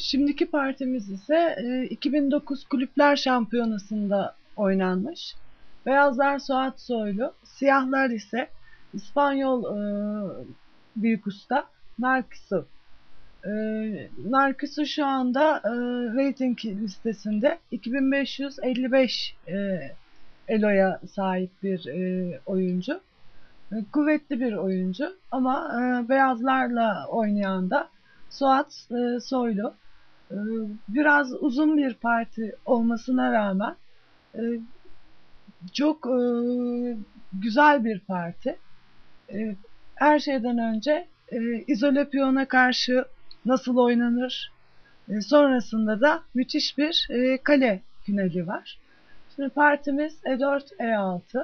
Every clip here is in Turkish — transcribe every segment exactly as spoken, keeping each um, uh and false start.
Şimdiki partimiz ise e, iki bin dokuz Kulüpler Şampiyonası'nda oynanmış. Beyazlar Suat Soylu, siyahlar ise İspanyol e, büyük usta Narciso. E, Narciso şu anda e, rating listesinde iki bin beş yüz elli beş e, Elo'ya sahip bir e, oyuncu. E, kuvvetli bir oyuncu ama e, beyazlarla oynayan da Suat e, Soylu. Ee, Biraz uzun bir parti olmasına rağmen e, çok e, güzel bir parti. E, Her şeyden önce e, izole piyona karşı nasıl oynanır, e, sonrasında da müthiş bir e, kale finali var. Şimdi partimiz E dört E altı,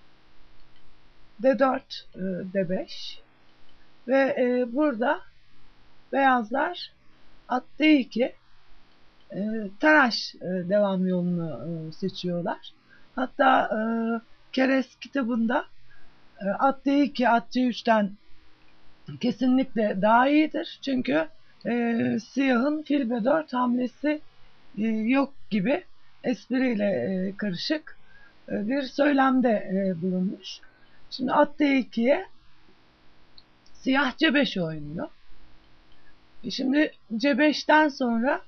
D dört e, D beş ve e, burada beyazlar at D iki, e, Taraş e, devam yolunu e, seçiyorlar. Hatta e, Keres kitabında e, at D iki, at C üçten kesinlikle daha iyidir. Çünkü e, siyahın fil B dört hamlesi e, yok gibi espriyle e, karışık e, bir söylemde e, bulunmuş. Şimdi at D ikiye siyah C beş oynuyor. E şimdi C beşten sonra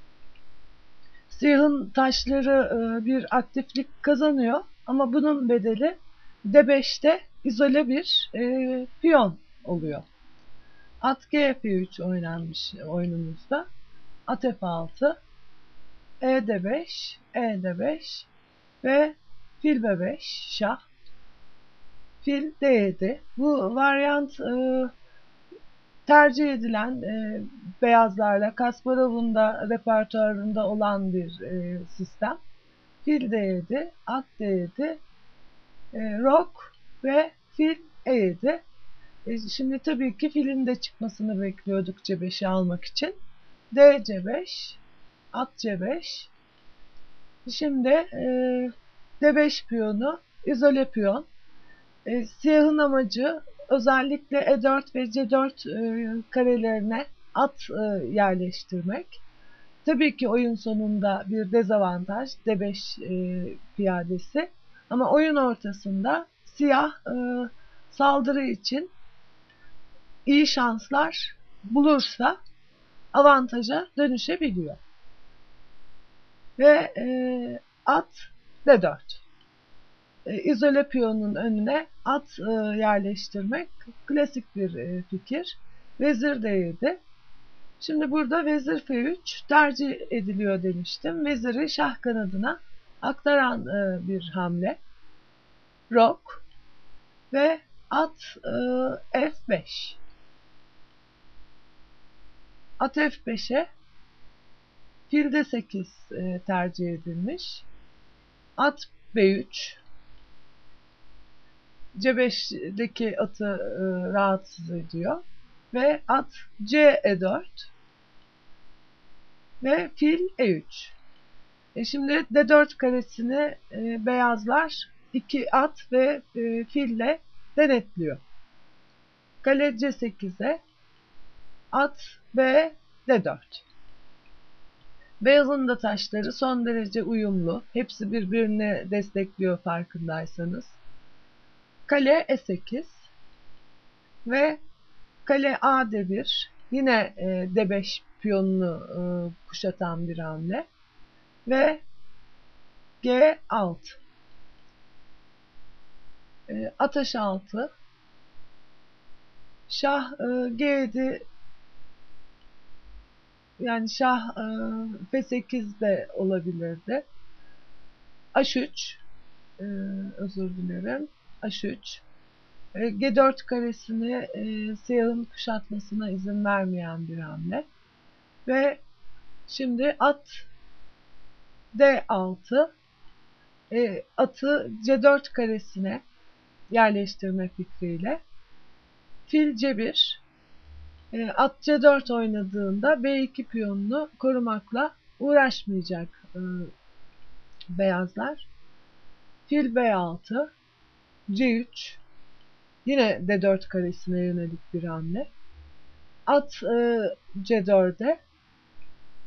siyahın taşları e, bir aktiflik kazanıyor ama bunun bedeli D beşte izole bir e, piyon oluyor. At G F üç oynanmış oyunumuzda. At F altı, E D beş, E D beş ve fil B beş, şah, fil D yedi. Bu varyant e, tercih edilen e, beyazlarla Kasparov'un da repertuarında olan bir e, sistem. Fil D yedi, at D yedi, e, rok ve fil E yedi. E, şimdi tabii ki filin de çıkmasını bekliyorduk C beşi almak için. D C beş, at C beş. Şimdi e, D beş piyonu, izole piyon. E, siyahın amacı özellikle E dört ve C dört e, karelerine at e, yerleştirmek. Tabii ki oyun sonunda bir dezavantaj D beş e, piyadesi ama oyun ortasında siyah e, saldırı için iyi şanslar bulursa avantaja dönüşebiliyor. Ve e, at D dört. E, izole piyonun önüne at e, yerleştirmek klasik bir e, fikir. Vezir D yedi. Şimdi burada vezir F üç tercih ediliyor demiştim. Veziri şah kanadına aktaran e, bir hamle. Rok ve at e, F beş. At F beşe fil D sekiz e, tercih edilmiş. At B üç. C beş'deki atı e, rahatsız ediyor. Ve at C E dört ve fil E üç. E şimdi D dört karesini e, beyazlar iki at ve e, fille denetliyor. Kale C sekize, at B D dört. Beyazın da taşları son derece uyumlu. Hepsi birbirini destekliyor farkındaysanız. Kale E sekiz ve kale A D bir. Yine e, D beş piyonunu e, kuşatan bir hamle. Ve G altı. E, at H altı. Şah e, G yedi, yani şah e, F sekiz de olabilirdi. H üç, e, özür dilerim. H üç. E, G dört karesini e, siyahın kuşatmasına izin vermeyen bir hamle. Ve şimdi at D altı. E, atı C dört karesine yerleştirme fikriyle fil C bir. E, at C dört oynadığında B iki piyonunu korumakla uğraşmayacak e, beyazlar. Fil B altı, C üç, yine D dört karesine yönelik bir hamle. At e, C dörde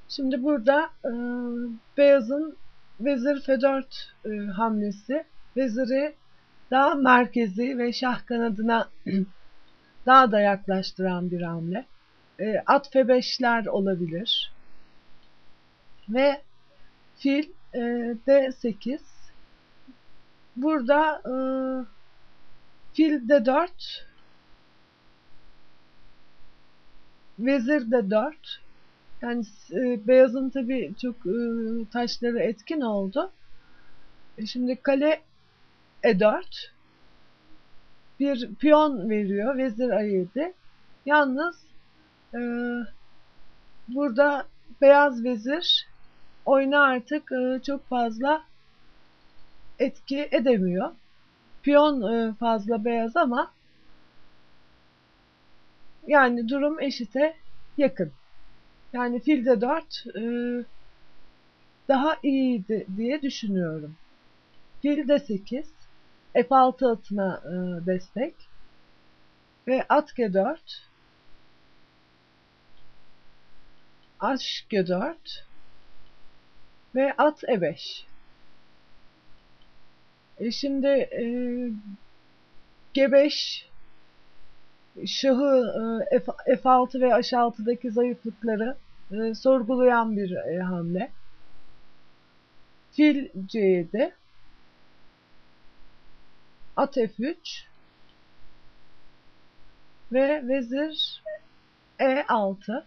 Şimdi burada e, beyazın vezir fe dört e, hamlesi, veziri daha merkezi ve şah kanadına daha da yaklaştıran bir hamle. E, at fe beşler olabilir. Ve fil e, de sekiz. Burada e, fil de dört, vezir de dört. Yani e, beyazın tabii çok e, taşları etkin oldu. E, şimdi kale e dört bir piyon veriyor. Vezir a yedi. Yalnız e, burada beyaz vezir oyuna artık e, çok fazla etki edemiyor. Piyon e, fazla beyaz ama yani durum eşite yakın. Yani fil de dört e, daha iyiydi diye düşünüyorum. Fil de sekiz. F altı atına e, destek. Ve at G dört. At G dört. Ve at E beş. E şimdi e, G beş şahı e, F, F altı ve H altıdaki zayıflıkları e, sorgulayan bir e, hamle. Fil C yedi. At F üç. Ve vezir E altı.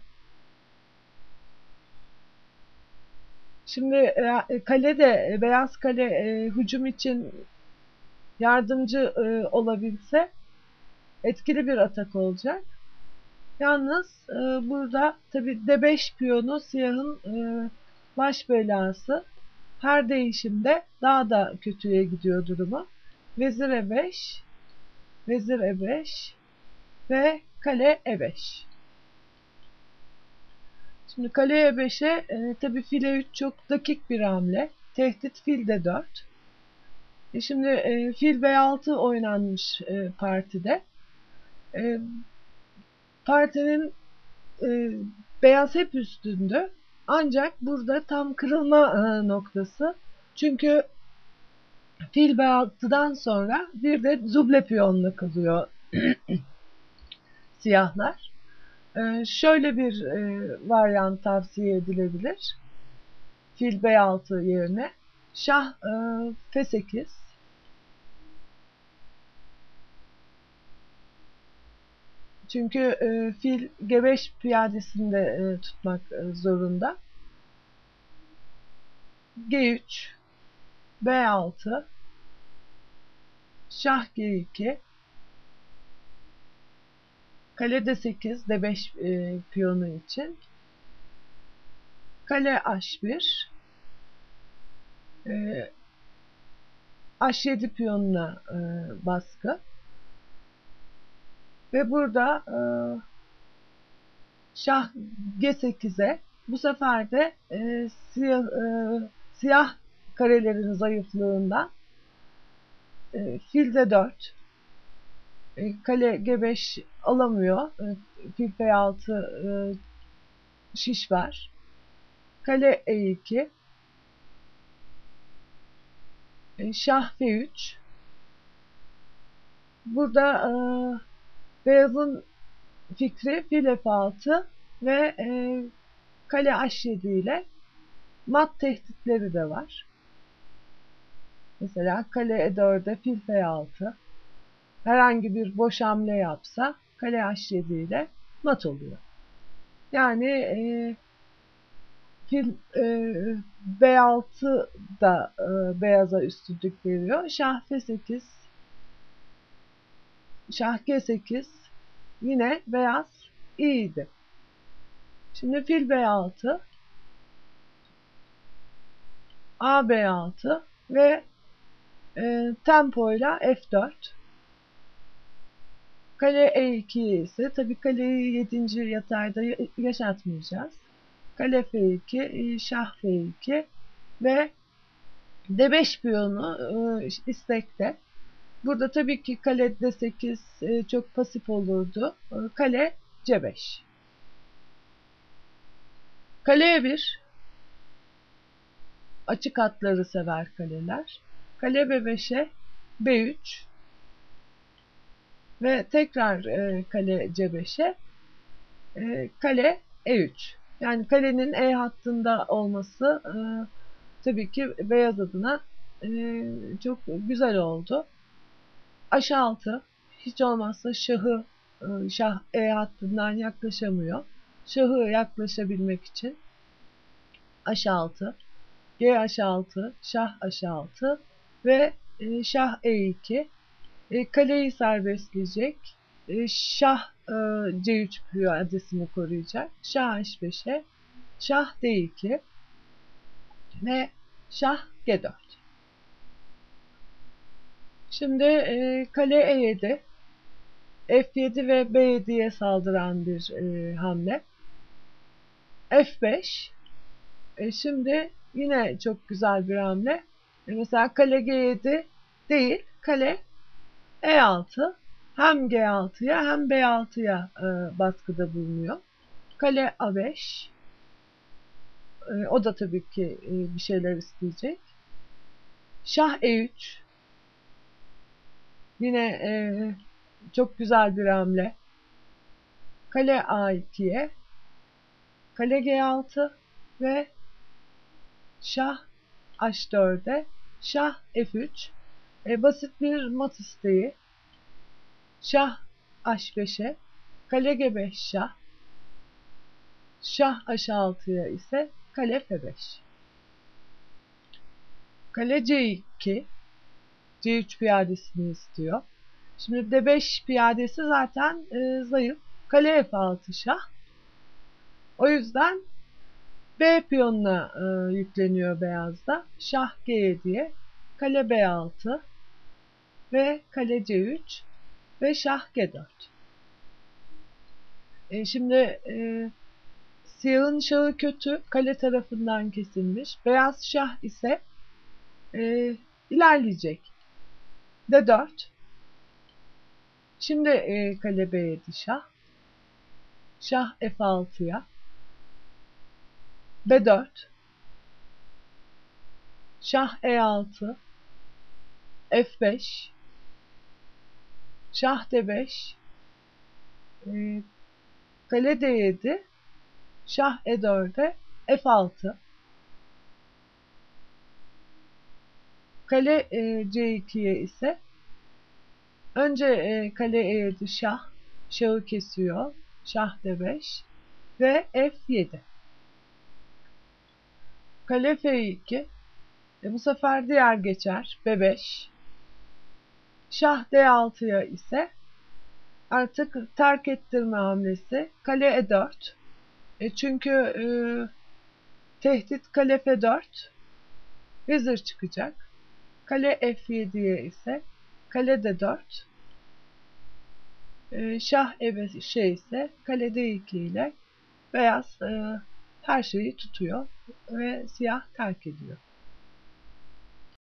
Şimdi e, kale de beyaz kale e, hücum için yardımcı e, olabilse etkili bir atak olacak. Yalnız e, burada tabi D beş piyonu siyahın e, baş belası. Her değişimde daha da kötüye gidiyor durumu. Vezir E beş, vezir E beş ve kale E beş. Şimdi kale E beşe e, tabi fil E üç çok dakik bir hamle. Tehdit fil D dört. E şimdi e, fil B altı oynanmış e, partide. E, partinin e, beyaz hep üstündü. Ancak burada tam kırılma e, noktası. Çünkü fil B altıdan sonra bir de duble piyonla kalıyor siyahlar. E, şöyle bir e, varyant tavsiye edilebilir. Fil B altı yerine şah e, F sekiz. Çünkü e, fil G beş piyadesinde e, tutmak e, zorunda. G üç, B altı, şah G iki, kale D sekiz, D beş e, piyonu için. Kale H bir, e, H yedi piyonuna e, baskı. Ve burada e, şah G sekize bu sefer de e, siyah, e, siyah karelerin zayıflığından e, fil D dört, e, kale G beş alamıyor. E, fil F altı e, şiş var. Kale E iki, e, şah F üç. Burada e, beyazın fikri fil F altı ve e, kale H yedi ile mat tehditleri de var. Mesela kale E dörde fil F altı. Herhangi bir boş hamle yapsa kale H yedi ile mat oluyor. Yani e, fil e, B altı da e, beyaza üstünlük veriyor. Şah F sekiz, şah G sekiz yine beyaz iyiydi. Şimdi fil B altı, A B altı ve e, tempoyla F dört. Kale E iki ise tabii kaleyi yedinci yatayda yaşatmayacağız. Kale F iki, şah F iki ve D beş piyonu e, istekte. Burada tabii ki kale D sekiz e, çok pasif olurdu. E, kale C beş. Kale E bir açık hatları sever kaleler. Kale B beşe B üç ve tekrar e, kale C beşe e, kale E üç. Yani kalenin E hattında olması e, tabii ki beyaz adına e, çok güzel oldu. H altı hiç olmazsa şahı e, şah E hattından yaklaşamıyor. Şahı yaklaşabilmek için H altı, G H altı, şah H altı ve e, şah E iki. E, kaleyi serbestleyecek. E, şah e, C üç piyadesini koruyacak. Şah H beşe, şah D iki ve şah G dört. Şimdi e, kale E yedi, F yedi ve B yediye saldıran bir e, hamle. F beş. E, şimdi yine çok güzel bir hamle. E, mesela kale G yedi değil, kale E altı. Hem G altıya hem B altıya e, baskıda bulunuyor. Kale A beş. E, o da tabii ki e, bir şeyler isteyecek. Şah E üç. Yine e, çok güzel bir hamle. Kale A ikiye. Kale G altı ve şah H dörde. Şah F üç. E, basit bir mat isteği. Şah H beşe. Kale G beş şah. Şah H altıya ise kale F beş. Kale C iki. C üç piyadesini istiyor. Şimdi D beş piyadesi zaten e, zayıf. Kale F altı şah. O yüzden B piyonuna e, yükleniyor beyazda. Şah G yediye, kale B altı ve kale C üç ve şah G dört. E, şimdi e, siyahın şahı kötü, kale tarafından kesilmiş. Beyaz şah ise e, ilerleyecek. D dört. Şimdi e, kale B yedi şah. Şah F altıya. B dört. Şah E altı. F beş. Şah D beş. E, kale D yedi. Şah E dörde. F altı. Kale e, C ikiye ise önce e, kale E yedi şah. Şahı kesiyor. Şah D beş ve F yedi. Kale F iki. E, bu sefer diğer geçer. B beş. Şah D altıya ise artık terk ettirme hamlesi. Kale E dört. E, çünkü e, tehdit kale F dört. Vezir çıkacak. Kale F yediye ise kale D dört. E, şah E beşe ise kale D iki ile beyaz e, her şeyi tutuyor ve siyah terk ediyor.